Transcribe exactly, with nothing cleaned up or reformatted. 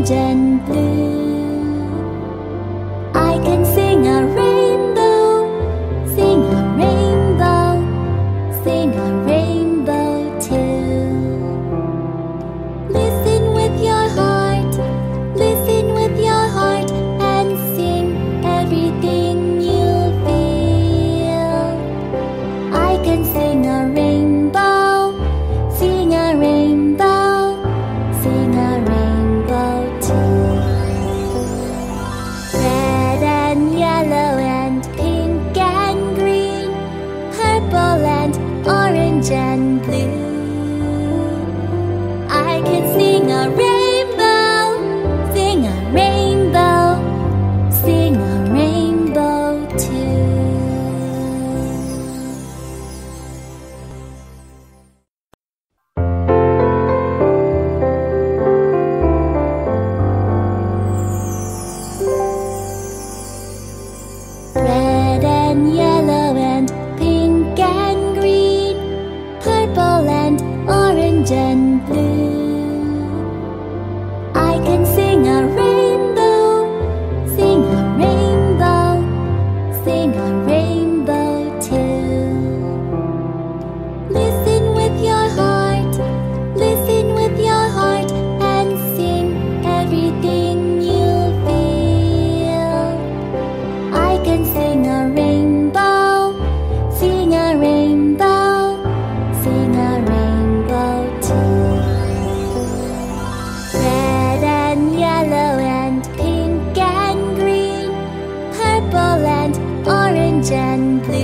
orange and blue. I can sing a rainbow, sing a rainbow, sing a rainbow too. Listen with your heart, listen with your heart, and sing everything you feel. I can sing a rainbow, sing a rainbow, sing a rainbow too. Red and yellow and pink and green, purple and orange and blue. I can sing a rainbow, sing a rainbow, sing a rainbow too. Red and yellow and pink and green, purple and orange and blue. I can sing a rainbow, sing a rainbow, sing a rainbow too. Listen with your heart, listen with your heart, and sing everything you feel. I can sing a rainbow, sing a rainbow, sing a rainbow too. Red and yellow and pink and green, purple and orange and blue.